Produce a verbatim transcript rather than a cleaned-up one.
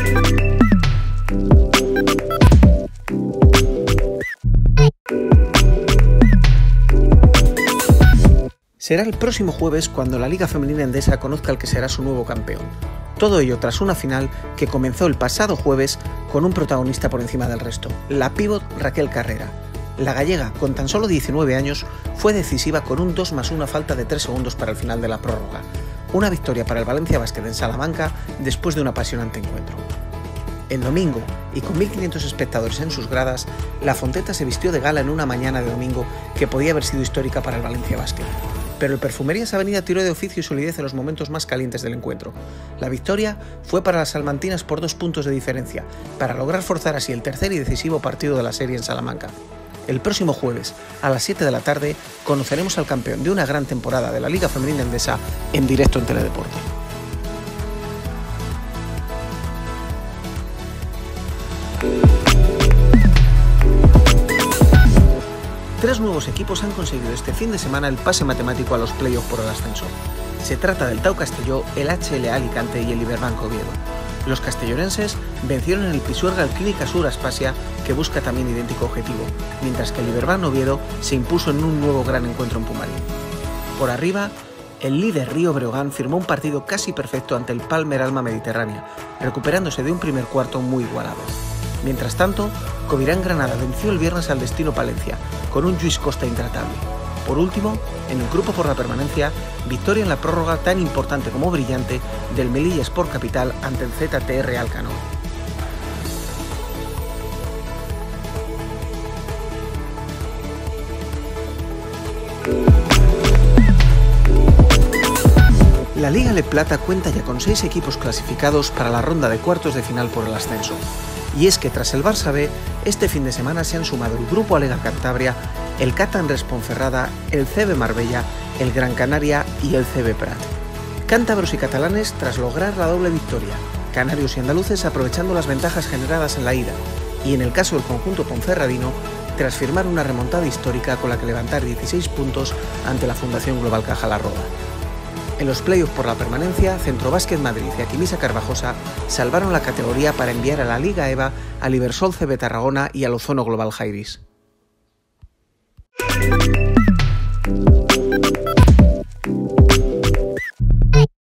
Será el próximo jueves cuando la Liga Femenina Endesa conozca al que será su nuevo campeón. Todo ello tras una final que comenzó el pasado jueves con un protagonista por encima del resto, la pívot Raquel Carrera. La gallega, con tan solo diecinueve años, fue decisiva con un dos más uno a falta de tres segundos para el final de la prórroga. Una victoria para el Valencia Basket en Salamanca después de un apasionante encuentro. El domingo, y con mil quinientos espectadores en sus gradas, la Fonteta se vistió de gala en una mañana de domingo que podía haber sido histórica para el Valencia Basket. Pero el Perfumerías Avenida tiró de oficio y solidez en los momentos más calientes del encuentro. La victoria fue para las salmantinas por dos puntos de diferencia, para lograr forzar así el tercer y decisivo partido de la serie en Salamanca. El próximo jueves, a las siete de la tarde, conoceremos al campeón de una gran temporada de la Liga Femenina Endesa en directo en Teledeporte. Tres nuevos equipos han conseguido este fin de semana el pase matemático a los playoffs por el ascenso. Se trata del Tau Castelló, el H L Alicante y el Iberbanco Oviedo. Los castellonenses vencieron en el Pisuerga al Clínica Sur Aspasia, que busca también idéntico objetivo, mientras que el Iberbanco Oviedo se impuso en un nuevo gran encuentro en Pumarín. Por arriba, el líder Río Breogán firmó un partido casi perfecto ante el Palmer Alma Mediterránea, recuperándose de un primer cuarto muy igualado. Mientras tanto, Covirán Granada venció el viernes al Destino Palencia, con un Lluís Costa intratable. Por último, en el grupo por la permanencia, victoria en la prórroga tan importante como brillante del Melilla Sport Capital ante el Z T R Alcanó. La Liga Le Plata cuenta ya con seis equipos clasificados para la ronda de cuartos de final por el ascenso. Y es que tras el Barça B, este fin de semana se han sumado el Grupo Alega Cantabria, el Catanres Ponferrada, el C B Marbella, el Gran Canaria y el C B Prat. Cántabros y catalanes tras lograr la doble victoria, canarios y andaluces aprovechando las ventajas generadas en la ida, y en el caso del conjunto ponferradino, tras firmar una remontada histórica con la que levantar dieciséis puntos ante la Fundación Global Caja La Roda. En los playoffs por la permanencia, Centrobásquet Madrid y Aquimisa Carvajosa salvaron la categoría para enviar a la Liga EVA al Ibersol C B Tarragona y al Ozono Global Jairis.